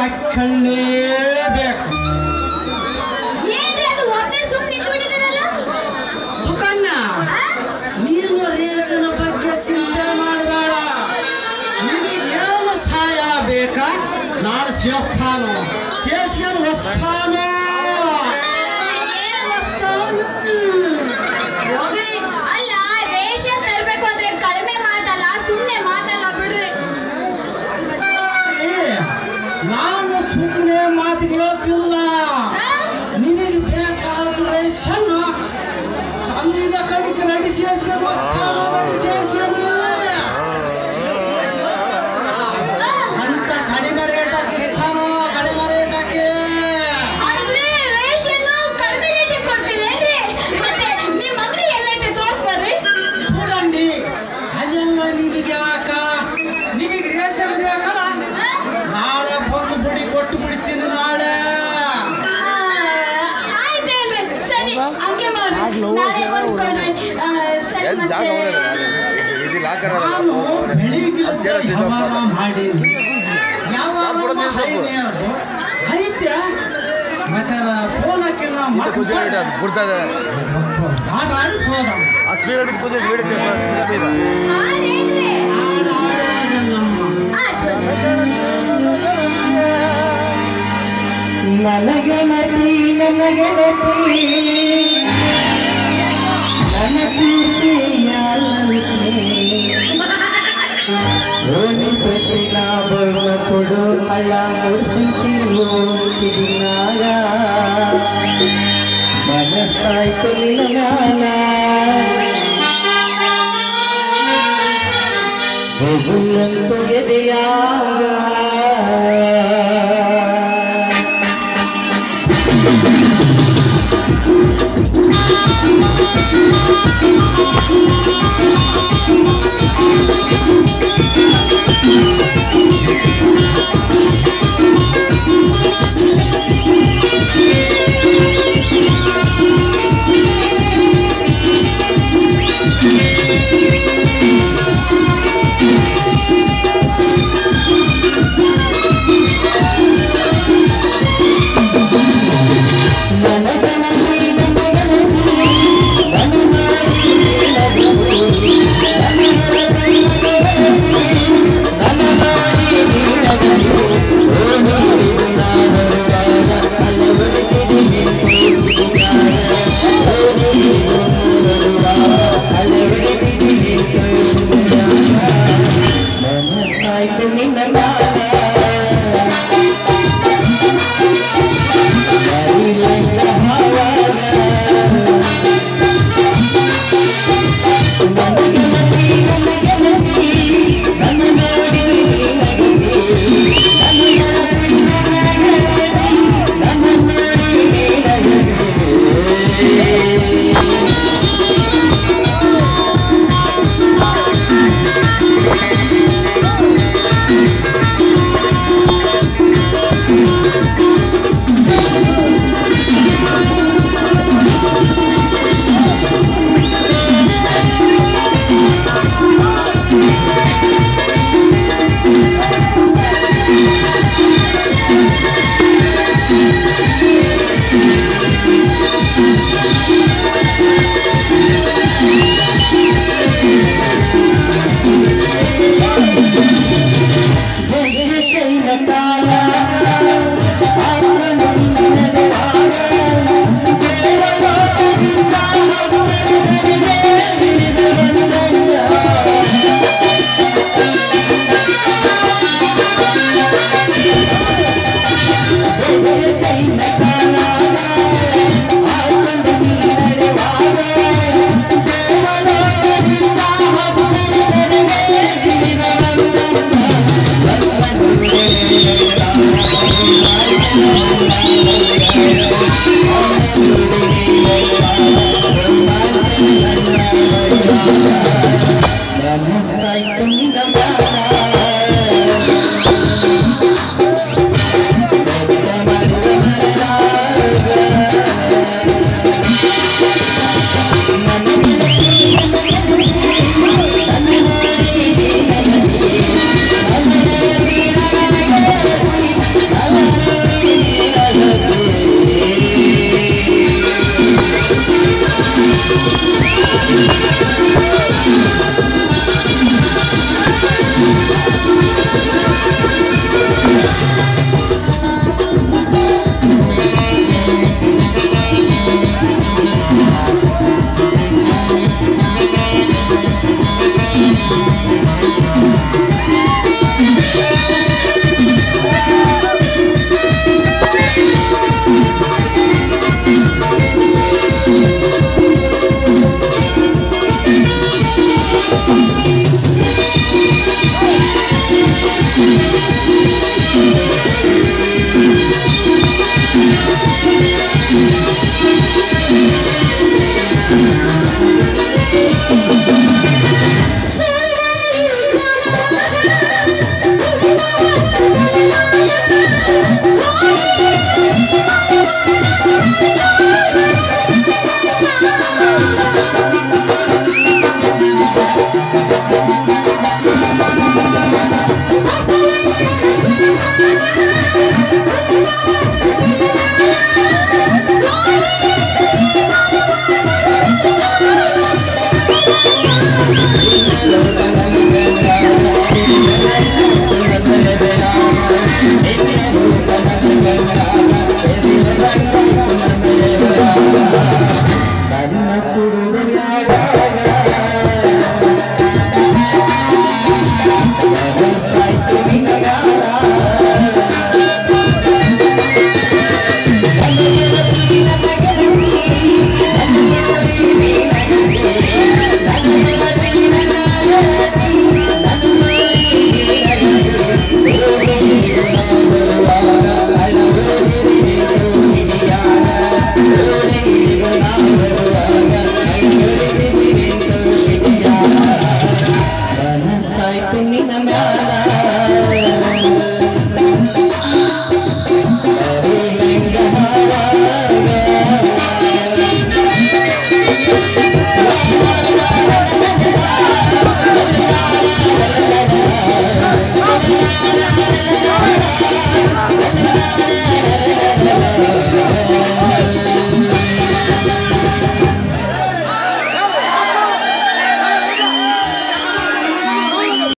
ಹಾಕೊಳ್ಳೇಬೇಕು. ಸುಕನ್ಯ, ನೀನು ರೇಸನ ಬಗ್ಗೆ ಚಿಂತೆ ಮಾಡಬೇಡ. ನಿನಗೇನು ಸಹಾಯ ಬೇಕಾ? ನಾನು ಸೇಸ್ತಾನು, ಸೇಸ್ಕೊಂಡು ವಸ್ತಾನು. ಅಲ್ಲ, ರೇಷನ್ ತರಬೇಕು ಅಂದ್ರೆ ಕಡಿಮೆ ಮಾತಲ್ಲ, ಸುಮ್ಮನೆ ಮಾತಲ್ಲ ಬಿಡ್ರಿ. ನಾನು ಸುಮ್ಮನೆ ಮಾತಿಗೆ ಹೇಳ್ತಿಲ್ಲ. ನಿನಗೆ ಬೇಕಾದ ರೇಷನ್ ಸಂಜೆ ಕಡೆಗೆ ರೆಡಿ ಸೇಸ್ಕೊಂಡು ವಸ್ತಾನು, ರೆಡಿ ಸೇಸ್ಕೊಂಡು ಅಂತ ಕಡಿಮೆ ರೇಟ್ ಹಾಕಿಸ್ತಾನು. ಕಡಿಮೆ ರೇಟ್ ಹಾಕಿ ಕಡಿಮೆ ರೇಟಿಗೆ ಕೊಡ್ತೀರೇನ್ರಿ? ಮತ್ತೆ ನಿಮ್ಮ ಅಂಗಡಿ ಎಲ್ಲೈತೆ ತೋರಿಸ್ಬರ್ರಿ. ನೋಡಂಡಿ, ಅದೆಲ್ಲ ನಿಮಗೆ ಯಾಕ? ನಿಮಗೆ ರೇಷನ್ ಬೇಕಲ್ಲ, ನಾಳೆ ಬಂದು ಬಿಡಿ, ಕೊಟ್ಟು ಬಿಡ್ತೀನಿ ನಾಳೆ. ಆಯ್ತೇನ್ರಿ, ಸರಿ ಹಂಗೆ ಮಾಡ್ರಿ. ನಾಳೆ ಬಂದು ಕೊಡ್ರಿ. ಸರಿ, ಮತ್ತೆ ನಾನು ಬೆಳಿಗ್ಗೆ ವ್ಯವಹಾರ ಮಾಡೀನಿ. ವ್ಯವಹಾರ ಅದು ಐತೆ. ಮತ್ತೆ ಅದ ಫೋನ್ ಹಾಕಿ ಮಾತಾಡಿ ಹೋದ. ನನಗೆ ನಟಿ ನನಗೆ ನಟಿ ನನ್ನ ಚೂಸಿ ಓಣಿ ಪೆಟ್ಟಿನ ಬಣ್ಣ ಕೊಡು ಹಳ್ಳ ಮುಡಿಸಿನಾಗ ಮನಸ್ಸಾಯ್ತು ನಿನ್ನ ಹೋಗುವಂತು ಎದೆಯಾಗ